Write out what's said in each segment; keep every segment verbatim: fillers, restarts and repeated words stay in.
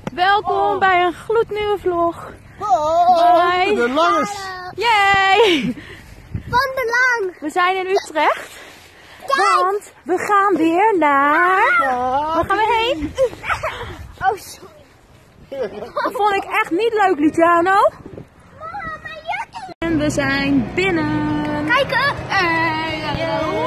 Welkom bij een gloednieuwe vlog. Oh, Hoi. De Langes. Yay! Van de Lang. We zijn in Utrecht. Kijk. Want we gaan weer naar... Waar gaan we heen? Oh, sorry. Dat vond ik echt niet leuk, Luciano. Mama, mijn jurk. En we zijn binnen. Kijk, uh,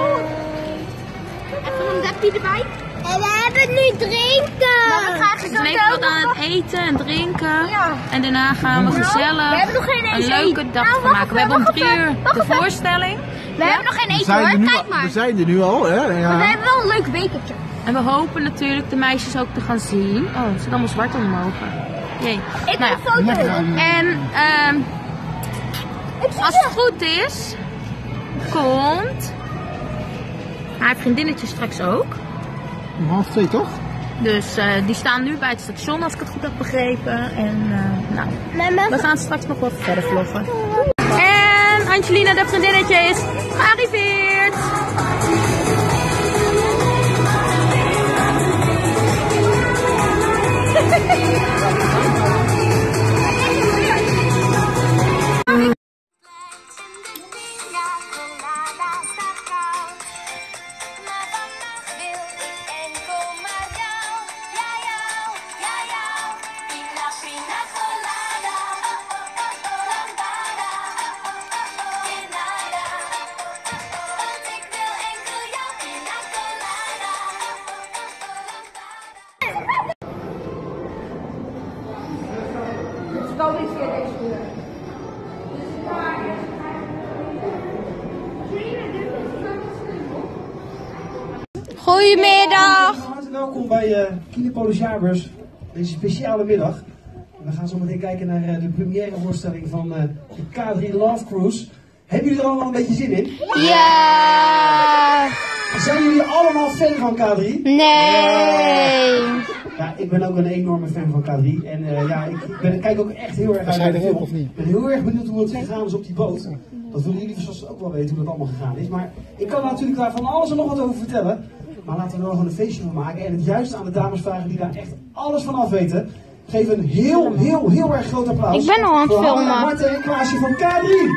even een depje erbij. En we hebben nu drinken. Maar we gaan We zijn even wat aan het eten en drinken. Ja. En daarna gaan we gezellig we hebben nog geen een eten. leuke dag Nou, van maken. We hebben om wacht drie even, uur wacht de even. voorstelling. We hebben nog geen We eten zijn, er hoor, nu, kijk maar. we zijn er nu al, hè? Ja. We hebben wel een leuk bekertje. En we hopen natuurlijk de meisjes ook te gaan zien. Oh, het zit allemaal zwart om mijn ogen. Jee. Ik Nou wil ja. een foto. En ehm als het goed is, komt haar vriendinnetje straks ook. Om half twee toch? Dus uh, die staan nu bij het station als ik het goed heb begrepen. En uh, nou, Mama. we gaan straks nog wat verder vloggen. En Angelina, de vriendinnetje, is gearriveerd. Goedemiddag. Hartelijk welkom bij uh, Kinepolis Jaarbeurs, deze speciale middag. We gaan zo meteen kijken naar uh, de premièrevoorstelling van uh, de K drie Love Cruise. Hebben jullie er allemaal een beetje zin in? Ja. Zijn jullie allemaal fan van K drie? Nee. Ja, ik ben ook een enorme fan van K drie. En uh, ja, ik, ben, ik kijk ook echt heel erg uit naar de film. Of niet? Ik ben heel erg benieuwd hoe het gegaan is op die boot. Dat willen jullie vast ook wel weten hoe dat allemaal gegaan is. Maar ik kan natuurlijk daar van alles en nog wat over vertellen. Maar laten we er wel gewoon een feestje van maken. En het juist aan de dames vragen die daar echt alles van af weten. Geef een heel, heel, heel erg groot applaus. Ik ben al aan het voor Hanna, filmen. Marten en Klaasje van K drie.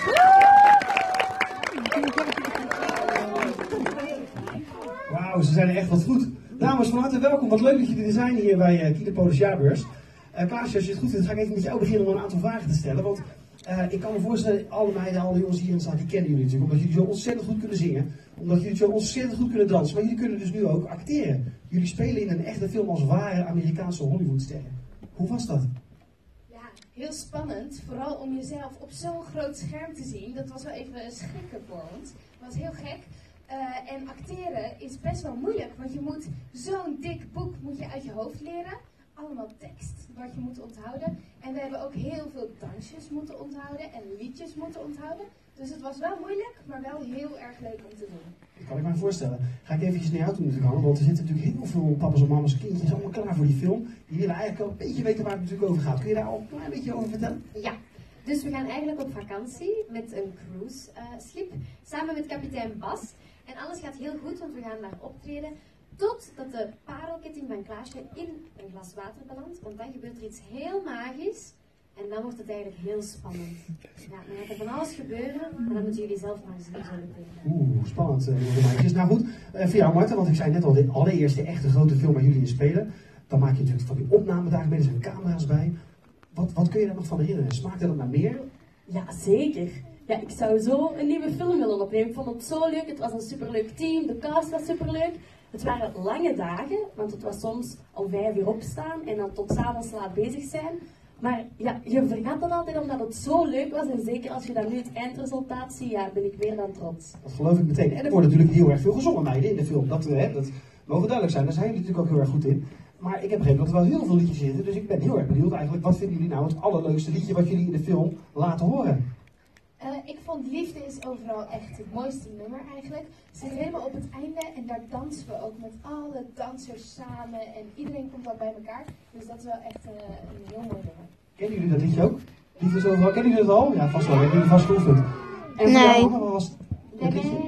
Wauw, ze zijn er echt wat goed. Dames, van harte welkom. Wat leuk dat jullie er zijn hier bij uh, Kinepolis Jaarbeurs. Uh, Klaasje, als je het goed vindt, ga ik even met jou beginnen om een aantal vragen te stellen. Want uh, ik kan me voorstellen, alle meiden, alle jongens die hierin staan, die kennen jullie natuurlijk. Omdat jullie zo ontzettend goed kunnen zingen. Omdat jullie zo ontzettend goed kunnen dansen. Maar jullie kunnen dus nu ook acteren. Jullie spelen in een echte film als ware Amerikaanse Hollywoodsterren. Hoe was dat? Ja, heel spannend. Vooral om jezelf op zo'n groot scherm te zien. Dat was wel even schrikken voor ons. Het was heel gek. Uh, en acteren is best wel moeilijk. Want je moet zo'n dik boek moet je uit je hoofd leren. Allemaal tekst wat je moet onthouden. En we hebben ook heel veel dansjes moeten onthouden. En liedjes moeten onthouden. Dus het was wel moeilijk, maar wel heel erg leuk om te doen. Dat kan ik me voorstellen. Ga ik eventjes naar jou toe moeten gaan, want er zitten natuurlijk heel veel papa's en mama's en kindjes allemaal klaar voor die film. Die willen eigenlijk al een beetje weten waar het natuurlijk over gaat. Kun je daar al een klein beetje over vertellen? Ja, dus we gaan eigenlijk op vakantie met een cruiseschip, uh, samen met kapitein Bas. En alles gaat heel goed, want we gaan daar optreden totdat de parelketting van Klaasje in een glas water belandt. Want dan gebeurt er iets heel magisch. En dan wordt het eigenlijk heel spannend. Ja, dan gaat er van alles gebeuren, maar dan moeten jullie zelf maar eens zien zo meteen. Oeh, spannend. Uh, meisjes. Nou goed, uh, voor jou Marten, want ik zei net al, de allereerste echte grote film waar jullie in spelen. Dan maak je natuurlijk van die opnamedagen mee, er zijn camera's bij. Wat, wat kun je daar nog van herinneren? Smaakte dat naar meer? Ja, zeker. Ja, ik zou zo een nieuwe film willen opnemen. Ik vond het zo leuk. Het was een superleuk team. De cast was superleuk. Het waren lange dagen, want het was soms om vijf uur opstaan en dan tot 's avonds laat bezig zijn. Maar ja, je vergat dat altijd omdat het zo leuk was. En zeker als je dan nu het eindresultaat ziet, ja, ben ik meer dan trots. Dat geloof ik meteen. En er wordt natuurlijk heel erg veel gezongen, meiden, in de film. Dat, hè, dat mogen duidelijk zijn. Daar zijn jullie natuurlijk ook heel erg goed in. Maar ik heb begrepen dat er wel heel veel liedjes zitten. Dus ik ben heel erg benieuwd eigenlijk. Wat vinden jullie nou het allerleukste liedje wat jullie in de film laten horen? Uh, ik vond Liefde is overal echt het mooiste nummer eigenlijk. Het zit helemaal op het einde en daar dansen we ook met alle dansers samen. En iedereen komt dan bij elkaar. Dus dat is wel echt uh, een heel mooi nummer. Kennen jullie dat liedje ook? Liefde is overal. Kennen jullie dat al? Ja, vast wel. Hebben jullie vast geoefend? En voor Nee. jou, wat was het Bij liedje? mij uh,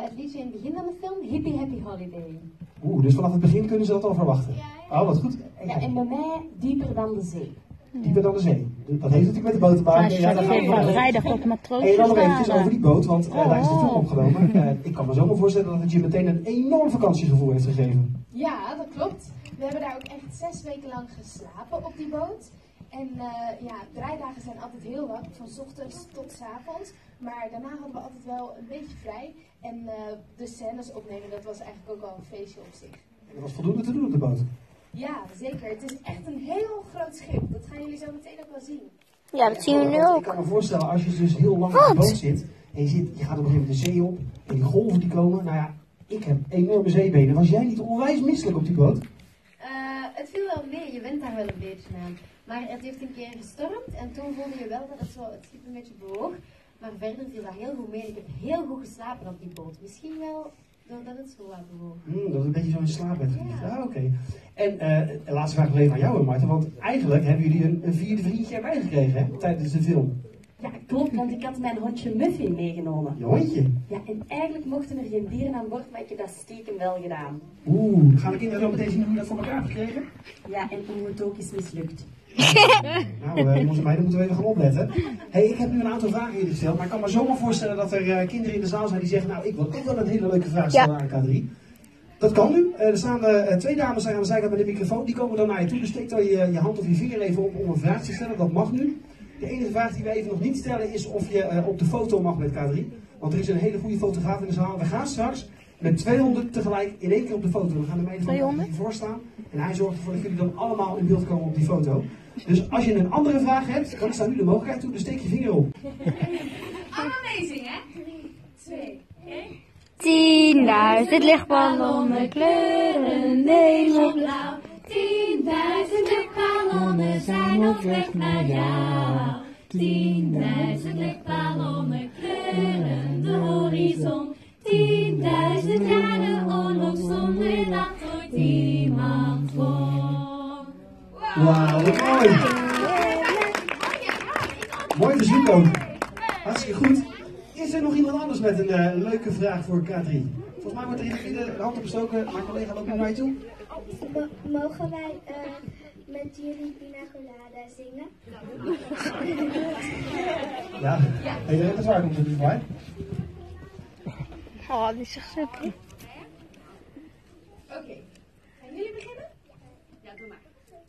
het liedje in het begin van de film, Hippie Happy Holiday. Oeh, dus vanaf het begin kunnen ze dat al verwachten. Oh, wat goed. Ja, en bij mij dieper dan de zee. Dieper dan de zee. Dat heeft natuurlijk met de boot te maken. Ja, daar gaan we Van nog. vrijdag tot matroos. En dan nog eventjes over die boot, want uh, daar is de film opgenomen. Uh, ik kan me zomaar voorstellen dat het je meteen een enorm vakantiegevoel heeft gegeven. Ja, dat klopt. We hebben daar ook echt zes weken lang geslapen op die boot. En uh, ja, draaidagen zijn altijd heel lang, van 's ochtends tot 's avonds. Maar daarna hadden we altijd wel een beetje vrij. En uh, de scènes opnemen, dat was eigenlijk ook al een feestje op zich. En er was voldoende te doen op de boot. Ja, zeker. Het is echt een heel groot schip. Dat gaan jullie zo meteen ook wel zien. Ja, dat zien we nu Ik ook. kan me voorstellen, als je dus heel lang op de boot zit en je, zit, je gaat op een gegeven moment de zee op en die golven die komen. Nou ja, ik heb enorme zeebenen. Was jij niet onwijs misselijk op die boot? Uh, het viel wel mee, je went daar wel een beetje aan. Maar het heeft een keer gestormd en toen voelde je wel dat het, zo, het schip een beetje bewoog. Maar verder viel dat heel goed mee. Ik heb heel goed geslapen op die boot. Misschien wel doordat het zo wat bewoog. Hmm, dat het een beetje zo in slaap bent geliefd. Ah, oké. Okay. En uh, de laatste vraag nog even aan jou, Marten. Want eigenlijk hebben jullie een, een vierde vriendje erbij gekregen hè, tijdens de film. Ja, klopt, want ik had mijn hondje Muffy meegenomen. Je hondje? Ja, en eigenlijk mochten er geen dieren aan boord, maar ik heb dat stiekem wel gedaan. Oeh, gaan de kinderen zo meteen zien hoe je dat voor elkaar hebt gekregen? Ja, en hoe het ook is mislukt. Nou, uh, onze meiden moeten we even gaan opletten. Hey, ik heb nu een aantal vragen hier gesteld, maar ik kan me zomaar voorstellen dat er uh, kinderen in de zaal zijn die zeggen, nou, ik wil ook wel een hele leuke vraag stellen ja. aan K drie. Dat kan nu. Uh, er staan uh, twee dames aan de zijkant met een microfoon, die komen dan naar je toe. Dus steek dan je, je hand of je vinger even op om een vraag te stellen, dat mag nu. De enige vraag die we even nog niet stellen is of je uh, op de foto mag met K drie. Want er is een hele goede fotograaf in de zaal. We gaan straks met tweehonderd tegelijk in één keer op de foto. We gaan de meiden van hiervoor staan. En hij zorgt ervoor dat jullie dan allemaal in beeld komen op die foto. Dus als je een andere vraag hebt, dan staat nu de mogelijkheid toe. Dus steek je vinger op. Allemaal meezingen, hè? drie, twee, één. Tienduizend lichtballonnen kleuren de hemel blauw. Tienduizend lichtballonnen zijn op weg naar jou. Tienduizend lichtballonnen kleuren de horizon. Tienduizend jaren oorlog zonder dat ooit iemand won. Wauw, wat mooi. Mooi verzoek ook. Hartstikke goed. Is er nog iemand anders met een uh, leuke vraag voor K drie? Volgens mij wordt er hier de hand opgestoken. Mijn collega loopt naar mij toe. Mogen wij uh, met jullie Pina Colada zingen? Ja, hey, de repertoire komt er dus bij. Oh, die is echt super. Oké, okay. Gaan jullie beginnen? Ja, doe maar.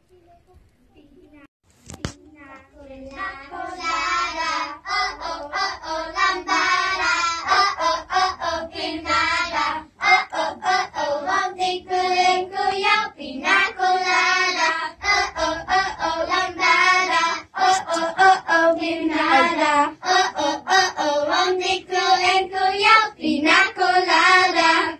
Pina colada, oh oh oh oh lambada, oh oh oh oh pinada, oh oh oh oh, want ik wil enkel jouw pina colada, oh oh oh oh lambada, oh oh oh oh pinada, oh oh oh oh, want ik wil enkel jouw pina colada.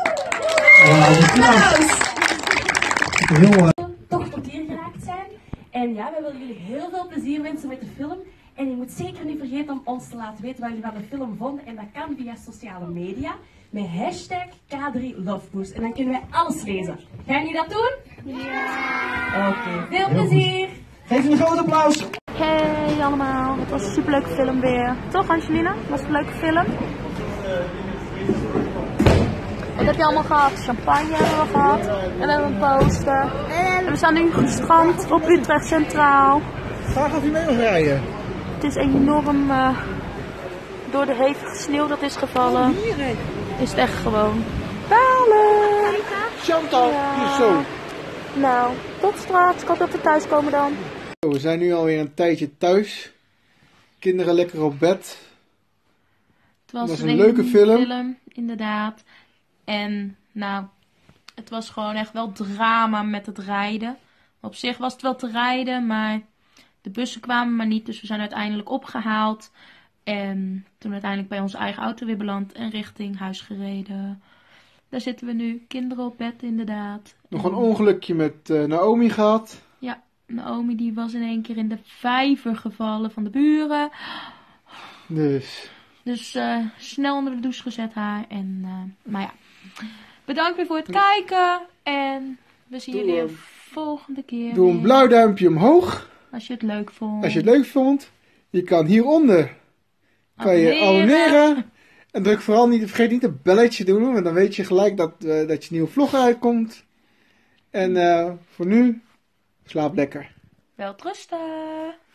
Heel, uh... toch tot hier geraakt zijn. En ja, wij willen jullie heel veel plezier wensen met de film. En je moet zeker niet vergeten om ons te laten weten wat jullie van de film vonden. En dat kan via sociale media met hashtag K drie Loveboost. En dan kunnen wij alles lezen. Gaan jullie dat doen? Ja! Oké, okay, veel plezier! Geef een groot applaus! Hey allemaal, het was een superleuke film weer. Toch Angelina? Was het een leuke film? Wat heb je allemaal gehad? Champagne hebben we gehad. En we hebben een poster. En we staan nu gestrand op Utrecht Centraal. Graag of je mee mag rijden. Het is enorm uh, door de hevige sneeuw dat is gevallen. Is het echt gewoon balen. Chantal, Ja. zo. Nou, tot straks. Ik hoop dat we thuis komen dan. We zijn nu alweer een tijdje thuis. Kinderen lekker op bed. Het was, was een leuke film. film. Inderdaad. En nou, het was gewoon echt wel drama met het rijden. Op zich was het wel te rijden, maar de bussen kwamen maar niet. Dus we zijn uiteindelijk opgehaald. En toen uiteindelijk bij onze eigen auto weer beland en richting huis gereden. Daar zitten we nu. Kinderen op bed inderdaad. Nog een ongelukje met uh, Naomi gehad. Ja, Naomi die was in één keer in de vijver gevallen van de buren. Dus... Dus uh, snel onder de douche gezet haar. En, uh, maar ja, bedankt weer voor het kijken. En we zien doe jullie een, de volgende keer. Doe een weer. blauw duimpje omhoog. Als je het leuk vond. Als je het leuk vond. Je kan hieronder kan je Abonneren. abonneren. En druk vooral niet, vergeet niet een belletje te doen, want dan weet je gelijk dat, uh, dat je nieuwe vlog uitkomt. En uh, voor nu, slaap lekker. Welterusten.